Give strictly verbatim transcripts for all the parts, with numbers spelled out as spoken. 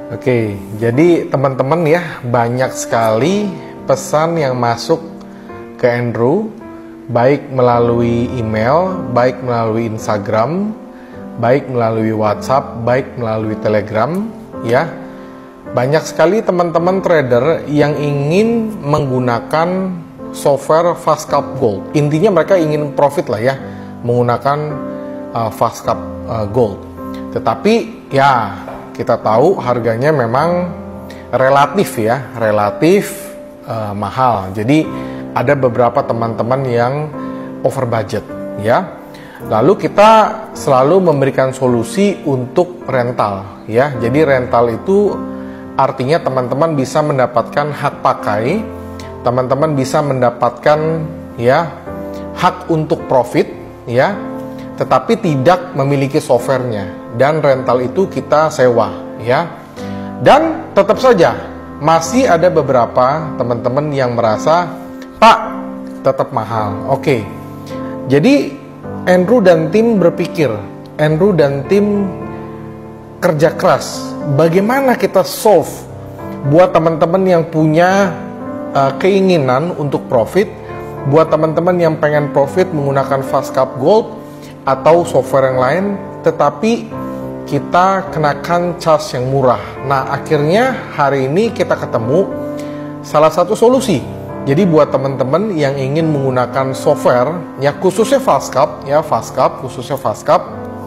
Oke, jadi teman-teman ya, banyak sekali pesan yang masuk ke Andrew, baik melalui email, baik melalui Instagram, baik melalui WhatsApp, baik melalui Telegram, ya. Banyak sekali teman-teman trader yang ingin menggunakan software FastCap Gold. Intinya mereka ingin profit lah ya, menggunakan uh, FastCap uh, Gold. Tetapi ya, kita tahu harganya memang relatif ya, relatif uh, mahal. Jadi ada beberapa teman-teman yang over budget ya. Lalu kita selalu memberikan solusi untuk rental ya. Jadi rental itu artinya teman-teman bisa mendapatkan hak pakai, teman-teman bisa mendapatkan ya hak untuk profit ya, tetapi tidak memiliki softwarenya. Dan rental itu kita sewa ya. Dan tetap saja masih ada beberapa teman-teman yang merasa, Pak, tetap mahal. Oke. Jadi Andrew dan tim berpikir, Andrew dan tim kerja keras. Bagaimana kita solve buat teman-teman yang punya uh, keinginan untuk profit, buat teman-teman yang pengen profit menggunakan FastCap Gold atau software yang lain, tetapi kita kenakan charge yang murah. Nah, akhirnya hari ini kita ketemu salah satu solusi. Jadi buat teman-teman yang ingin menggunakan software, ya khususnya FastCap, ya FastCap, khususnya FastCap,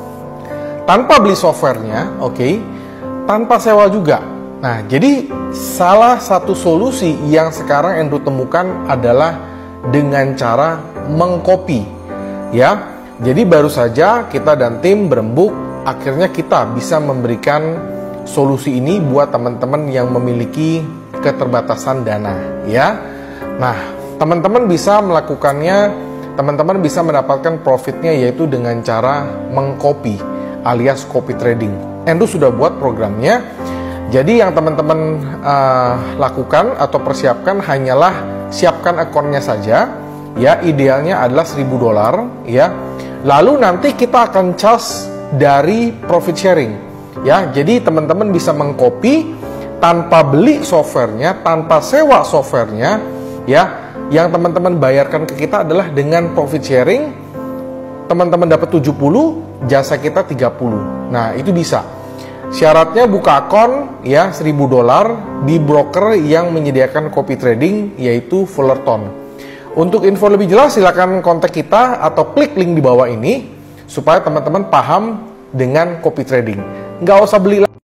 tanpa beli softwarenya, oke, okay, tanpa sewa juga. Nah, jadi salah satu solusi yang sekarang Andrew temukan adalah dengan cara mengcopy, ya. Jadi baru saja kita dan tim berembuk, akhirnya kita bisa memberikan solusi ini buat teman-teman yang memiliki keterbatasan dana, ya. Nah, teman-teman bisa melakukannya, teman-teman bisa mendapatkan profitnya yaitu dengan cara mengcopy alias copy trading. Andrew sudah buat programnya. Jadi yang teman-teman uh, lakukan atau persiapkan hanyalah siapkan akunnya saja, ya. Idealnya adalah seribu dolar, ya. Lalu nanti kita akan charge dari profit sharing, ya. Jadi teman-teman bisa mengcopy tanpa beli softwarenya, tanpa sewa softwarenya, ya. Yang teman-teman bayarkan ke kita adalah dengan profit sharing. Teman-teman dapat tujuh puluh, jasa kita tiga puluh. Nah, itu bisa. Syaratnya buka akun ya seribu dolar di broker yang menyediakan copy trading yaitu Fullerton. Untuk info lebih jelas silakan kontak kita atau klik link di bawah ini supaya teman-teman paham dengan copy trading. Nggak usah beli